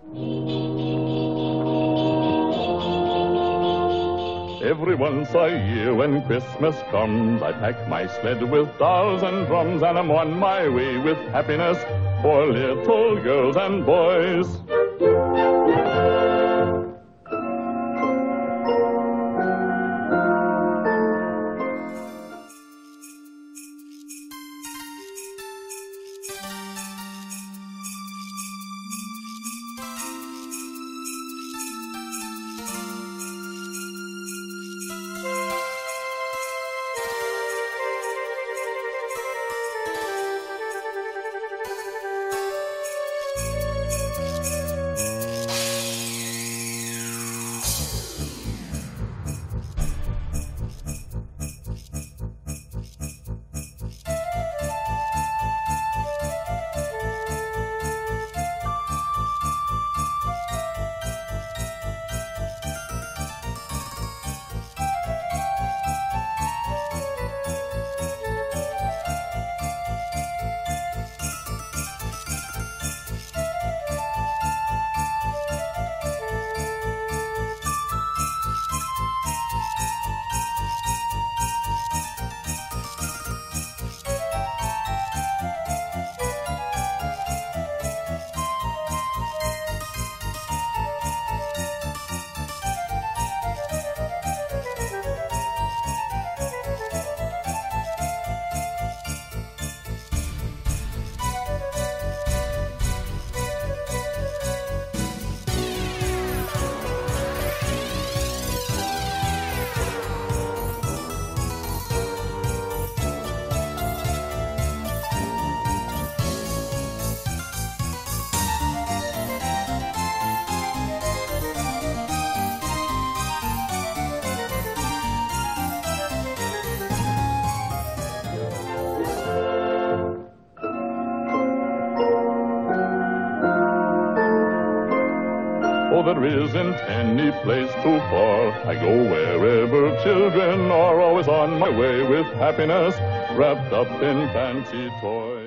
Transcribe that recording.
Every once a year when Christmas comes, I pack my sled with dolls and drums, and I'm on my way with happiness for little girls and boys. Oh, there isn't any place too far. I go wherever children are, always on my way with happiness, wrapped up in fancy toys.